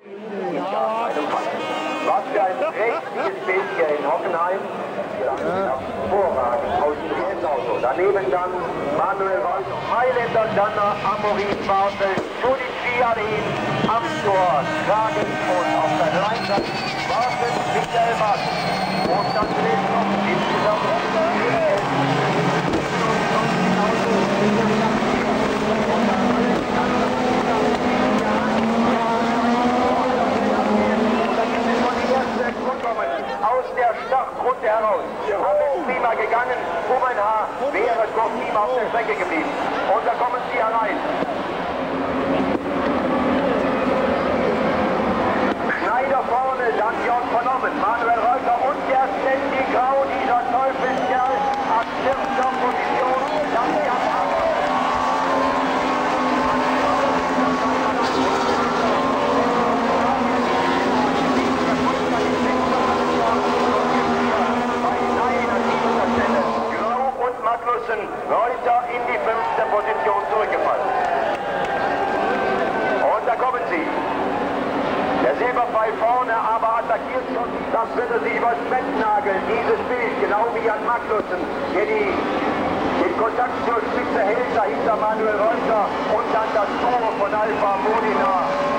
Was für ein prächtiges Bild hier in Hockenheim. Hervorragend aus dem Auto. Daneben dann Manuel Walsh, Mailänder, Danner, Amorin, Bartel, Judith Fiarin, am Tor, Kragen und auf der Leinwand Bartel, Michael Martin. Und dann steht noch insgesamt aus der Startrunde heraus. Alles prima gegangen. Um ein Haar wäre Cortina auf der Strecke geblieben. Und da kommen sie herein. Schneider vorne, dann Jörg vernommen. Manuel Reuter und der Sandy Grau, dieser Teufelskerl, an 4. Position. Dann Reuter in die 5. Position zurückgefallen. Und da kommen sie. Der Silberpfeil vorne, aber attackiert schon. Das wird er sich übers Bett nageln. Dieses Bild, genau wie Jan Magnussen, der den Kontakt zur Spitze hält, dahinter Manuel Reuter und dann das Tor von Alfa Modena.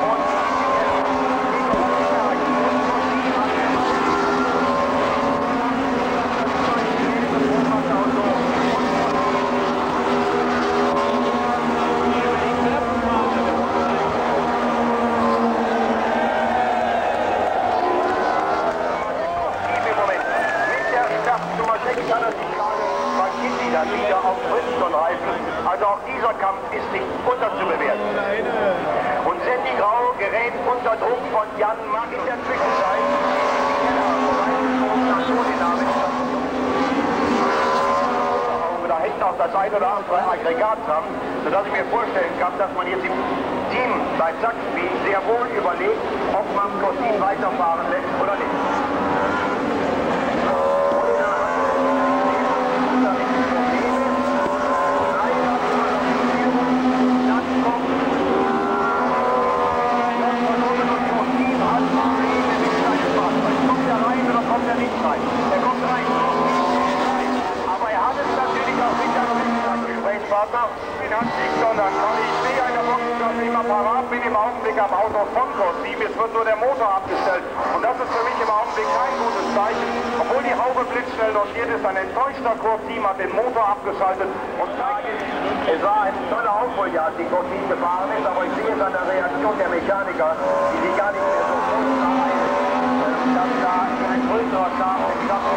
Wieder auf Bridgestone-Reifen. Also auch dieser Kampf ist nicht unterzubewerten. Und Sandy Grau gerät unter Druck von Jan Mag in der Zwischenzeit. Da hängt auch das ein oder andere Aggregat dran, sodass ich mir vorstellen kann, dass man jetzt im Team bei Sachsen sehr wohl überlegt, ob man Cortin weiterfahren lässt oder nicht. Sondern ich sehe eine Box im Apparat, bin im Augenblick am Auto von Cortin. Es wird nur der Motor abgestellt. Und das ist für mich im Augenblick kein gutes Zeichen. Obwohl die Haube blitzschnell notiert ist, ein enttäuschter Cortin hat den Motor abgeschaltet. Und es war eine tolle Aufholjagd, die Cortin gefahren ist, aber ich sehe es an der Reaktion der Mechaniker, die sich gar nicht mehr so vorstellen, dass da ein größerer Schaden im Schatten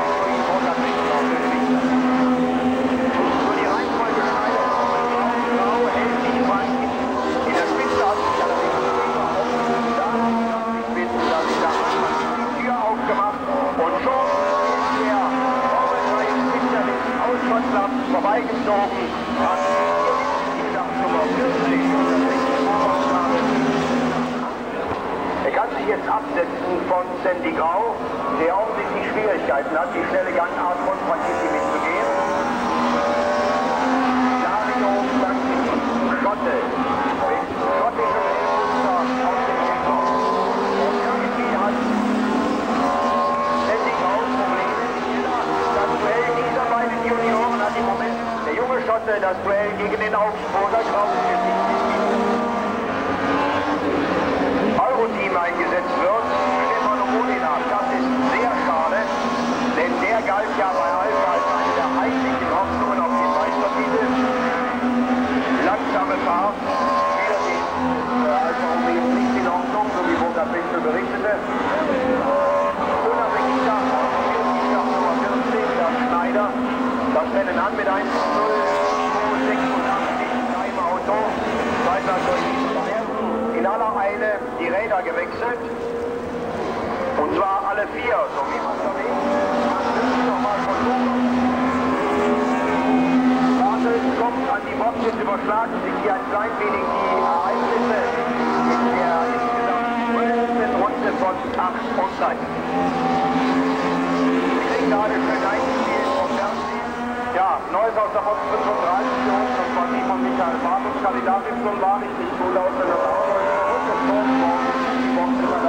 vorbeigezogen hat. Er kann sich jetzt absetzen von Sandy Grau, der offensichtlich Schwierigkeiten hat, die schnelle Gangart von Franchitti mitzugehen. Dario Schotte mit schottischem Muster auf dem Hintergrund. Und irgendwie hat Sandy Grau Probleme. Das Duell dieser beiden Junioren hat im Moment der junge Schotte das Duell gegen den Augsburger Grau Euro-Team eingesetzt wird. Stefano Modena, das ist sehr schade, denn der galt ja bei Alfa als eine der heimlichen Hoffnungen auf den Meistertitel. Langsame Fahrt, wieder die Alfa Romeo nicht in Ordnung, so wie Burkhard Pinkel berichtete. Unabhängig davon, Nummer 14, der Schneider, das Rennen an mit 1:0, 2:86, im Auto, weiter durch Bayern. In aller Eile die Räder gewechselt. Und zwar alle 4, so wie man da sieht. Nochmal von Bartel kommt an die Box, jetzt überschlagen sich hier ein klein wenig die Ereignisse in der insgesamt 12. Runde von 8 Online. Sie kriegen gerade schön eingespielt vom Fernsehen. Ja, Neues aus der Box 35 und das war die von Michael Bartels. Kandidatin zum war nicht so laut, wenn das Auto ist. Die Box ist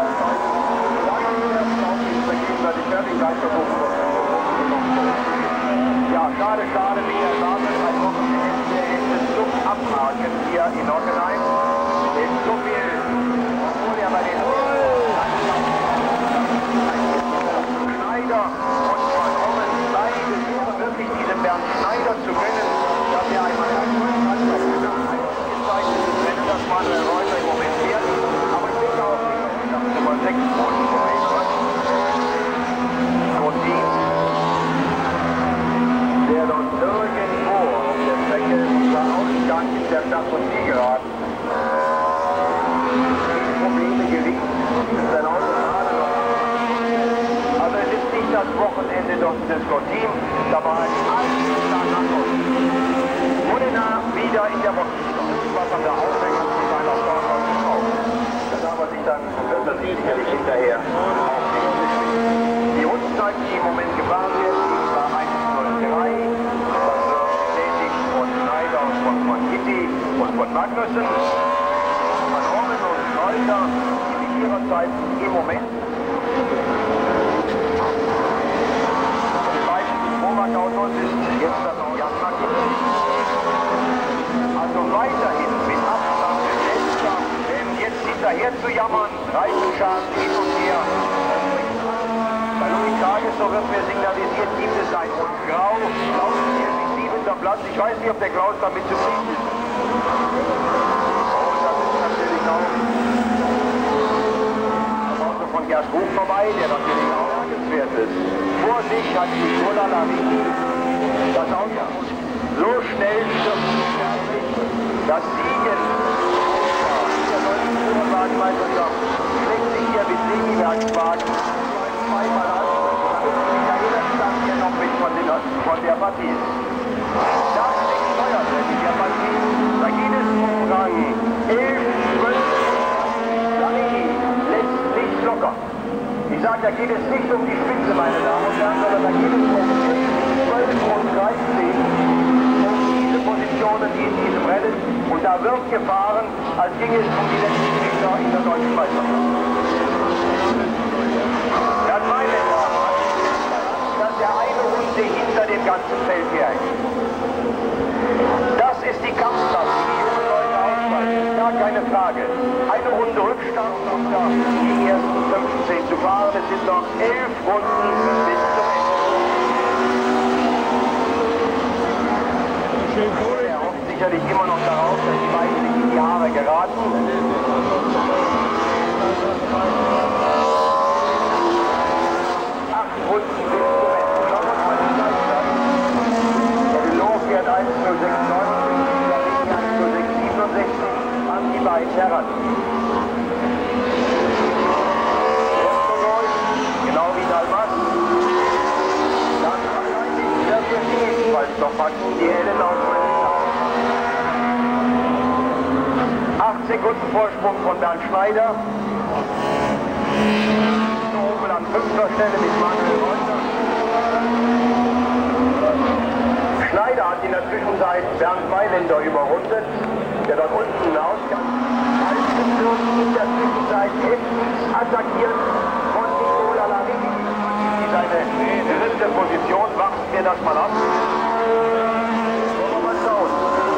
Hockenheim. So viel, obwohl er bei den Schneider und Van Hommen beide wäre wirklich diesem Bernd Schneider zu gönnen, dass er einmal Erfolg hat. Ausgezeichnetes Rennen, das Manuel Reuter im Moment fährt. Aber ich denke auch nicht, dass Nummer 6 Boden der dort irgendwo auf der Strecke unser Ausgang in der Stadt von Zielgerad Probleme gelingt, ist sein Auto gerade noch. Also es ist nicht das Wochenende des Team, da war ein alles Modena wieder in der Box. Was an der Aufhänger zu sein auf Dortmund auch. Da darf er sich dann sicherlich hinterher aufnehmen. Die Rundenzeit, die im Moment gefahren wird, die war 1:03. Das wird bestätigt von Schneider und von Kitty und von Magnussen. Van Hommen und Reuter, die mit ihrer Zeit im Moment die beiden Vormarkautos ist jetzt das auch Jan Magnussen. Also weiterhin mit Abstand letzter, denn jetzt hinterher zu jammern, Reifenschaden hin und her. Bei Louis Tages, so wird mir signalisiert, gibt es ein Rot-Grau. Klaus ist irgendwie 7. Platz. Ich weiß nicht, ob der Klaus damit zufrieden ist. Und das ist natürlich auch das Auto von Gerd Buch vorbei, der natürlich auch bemerkenswert ist. Vor sich hat Nicola Larini das Auto so schnell das Siegen der deutschen Tourenwagenmeisterschaft schlägt sich hier mit Semi-Werkswagen zweimal an. Michaela stand hier noch mit von der Partie. Das ist Feuerwehr in der Partie. Da geht es um Rang 11, 12. Larini lässt nicht locker. Ich sage, da geht es nicht um die Spitze, meine Damen und Herren, sondern da geht es um 11, 12 und 13. Positionen, die in diesem Rennen, und da wird gefahren, als ging es um die letzten Meter in der deutschen Meisterschaft. Bernd Mailänder hat, dass er eine Runde hinter dem ganzen Feld herhängt. Das ist die Kampfkraft, die die jungen Leute ausweisen, gar keine Frage. Eine Runde Rückstand unter die ersten 15 zu fahren, es sind noch 11 Runden bis zum Ende. Er hofft sicherlich immer noch darauf, dass die beiden sich in die Haare geraten. 8 Runden bis zum Ende. Schauen wir uns mal die Zeit an. Der Delon fährt 1:06,90, der Ring 1:06,67 an die beiden heran. Genau wie Dalmas. Dann wahrscheinlich wird es ebenfalls noch packen, die helle Laufbahn. 8 Sekunden Vorsprung von Bernd Schneider. Oben an 5. Stelle mit Manuel Reuter. Schneider hat in der Zwischenzeit Bernd Mailänder überrundet, der dort unten Ausgang wird in der Zwischenzeit heftig attackiert von Nicola Larini. Die seine 3. Position, warten wir das mal ab. Mal schauen.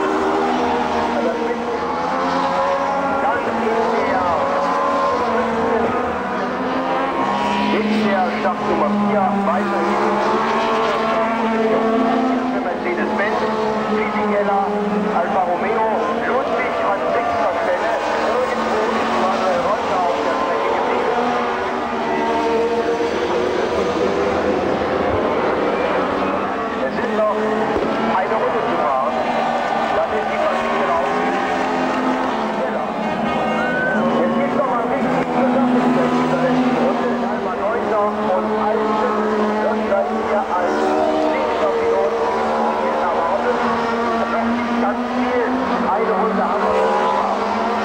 Startnummer 4 weiterhin für Mercedes-Benz, Fisichella, Alfa Romeo, Ludwig an 6. Stelle, irgendwo ist Manuel Reuter auf der Strecke geblieben. Es sind noch eine Runde zu fahren, dann ist die Partie gelaufen. Jetzt gibt es noch mal richtig Zusammenstellung in dieser letzten Runde. Und Alten wird gleich hier als nächster Pilot hier erwartet. Noch nicht ganz viel. Eine Runde haben wir noch gemacht.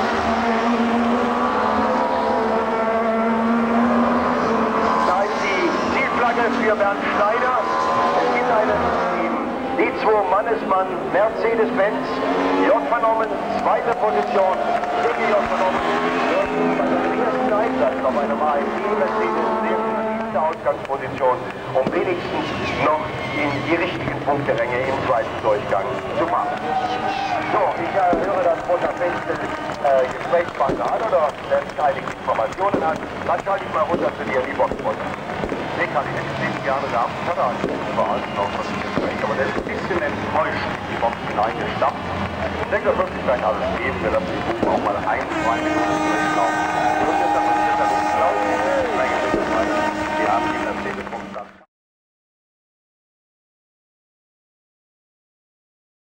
Da ist die Zielflagge für Bernd Schneider. Es gibt einen Team. Die 2 Mannesmann Mercedes-Benz. J. Van Hommen, 2. Position. J. Van Hommen wird bei seinem ersten Einsatz auf einem AMG Mercedes sehr zweite Ausgangsposition, um wenigstens noch in die richtigen Punkteränge im zweiten Durchgang zu fahren. So, ich höre, dass Roter Fenster Gesprächspartner hat oder selbst einige Informationen hat. Dann schalte ich mal runter zu dir in die Box runter. Nee, kann ich nicht gerne da. Ich hatte eigentlich überall noch was Gespräch, aber der ist ein bisschen enttäuscht in die Box hineingestappt. Ich denke, das wird sich gleich alles geben. Wir lassen die Buch auch mal 1, 2 Minuten